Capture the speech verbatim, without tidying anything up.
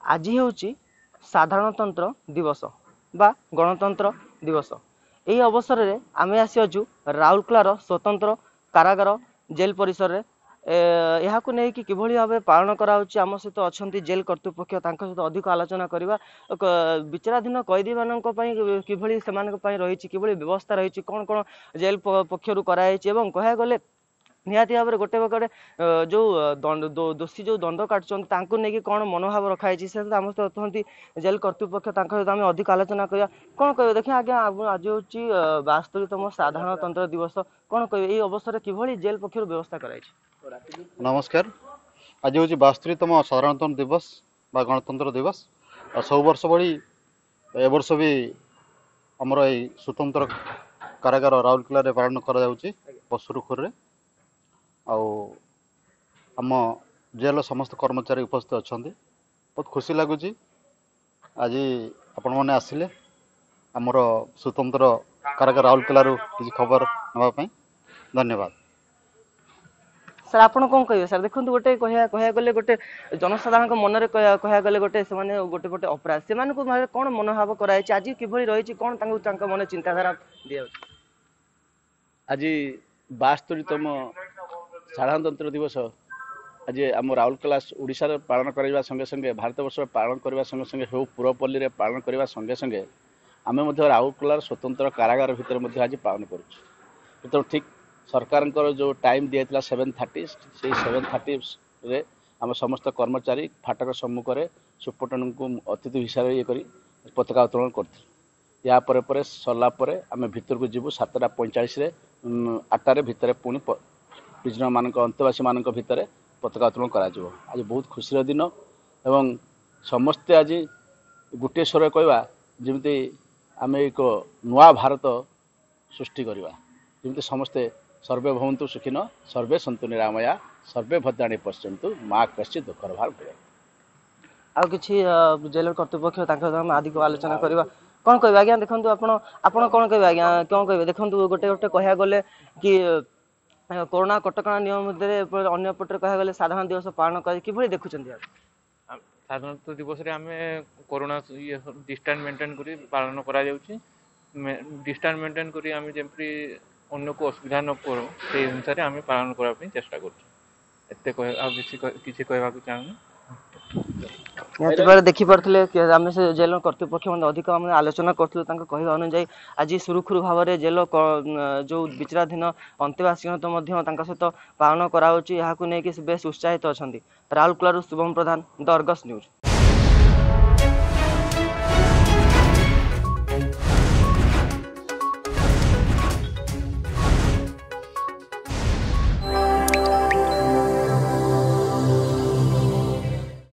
आज हूँ साधारणतंत्र दिवस बा गणतंत्र दिवस। यही अवसर में आम आसीचु राउरकेलार स्वतंत्र कारागार जेल परिसर में यह नहीं कि भाव पालन कराऊँच आम सहित अच्छा जेल कर्तृपक्ष सहित अधिक आलोचना करवा विचाराधीन कैदी मान कि रही कि व्यवस्था रही कौन कौन जेल पक्षर कराई कह गले निहाती भाव में गोटे गोटे जो दोषी जो दंड काटुच्च नहीं कौन मनोभाव रखाई से आम सहित जेल कर्तृपक्ष सहित आम अधिक आलोचना करवा कौन कह देखिए आज्ञा आज हूँ बास्तरीतम साधारणतंत्र दिवस कौन कह ये अवसर कि जेल पक्ष व्यवस्था कराई। नमस्कार। आज हूँ बास्तरीतम साधारणतंत्र दिवस बा गणतंत्र दिवस और सब वर्ष भली ए वर्ष भी आमर ये स्वतंत्र कारागार राउरकेला पालन कर सुरुखुर आम जेल समस्त कर्मचारी उपस्थित अच्छा बहुत खुशी लगुच आज आपण मैंने आसिले आमर स्वतंत्र कारागार राउरकेला किसी खबर नापी धन्यवाद। सर आप कौन कहे सर देखो गोटे कह कह गले गोटे जनसाधारण मन में कह गले गोटे से गोटे गोटे अपराध से कौन मनोभाव कराई आज कि रही कौन मन चिंताधारा दिया आज बास्तरीतम साधारणतंत्र दिवस आज आम राउरकेला ओडिशा पालन करने संगे संगे भारत वर्ष पालन करने संगे संगे हो पुरपल्ली पालन करने संगे संगे आम राउरकेला स्वतंत्र कारागार भितर आज पालन करूँ ठीक सरकार जो टाइम दिया सेवेन थर्टी से सेवेन थर्टी आम समस्त कर्मचारी फाटक सम्मुख में सुपरटेडेंट को अतिथि हिसाब से ये कर पताका उत्तोलन कर या पर पर सरला आम भितर को जीवु सातटा पैंचाश आठटार भितर पुणी प्रिजनर मान अंतवासी मान भितर पताका उत्तोलन करा आज बहुत खुशी दिन एवं समस्ते आज गोटे स्वर कहवा जमी आम एक नुआ भारत सृष्टि करवा जमी समस्ते सर्वे भवन्तु सुखिन सर्वे सन्तु निरामया सर्वे भद्राणि पश्यन्तु माँ कश्चित् दुःखर भार भया आउ किछि जेल कर्तृपक्ष अधिक आलोचना करवा कौन कह आज्ञा देखो आप कौन कह आज्ञा क्यों कहे देखो गोटे गोटे कह गले कि कोरोना कटका नियम अन्य पटे कह गले साधारण दिवस पालन कर कि देखुं साधारणतः दिवस आम कोरोना डिस्टेंस मेंटेन कर पालन करा डिस्टेंस मेंटेन कर आम जमी अन्य को असुविधा न करूँ से अनुसार आम पालन करने चेष्टा कर चाहूँ देखी पारे आम से जेल कर्तृपक्ष अधिक आम आलोचना करूँ कह अनुजाई आज सुरुखुरु भाव में जेल जो विचाराधीन अंतेवासी सहित पालन कराऊँच बेस उत्साहित अच्छा Rourkela Shubham Pradhan the Argus news.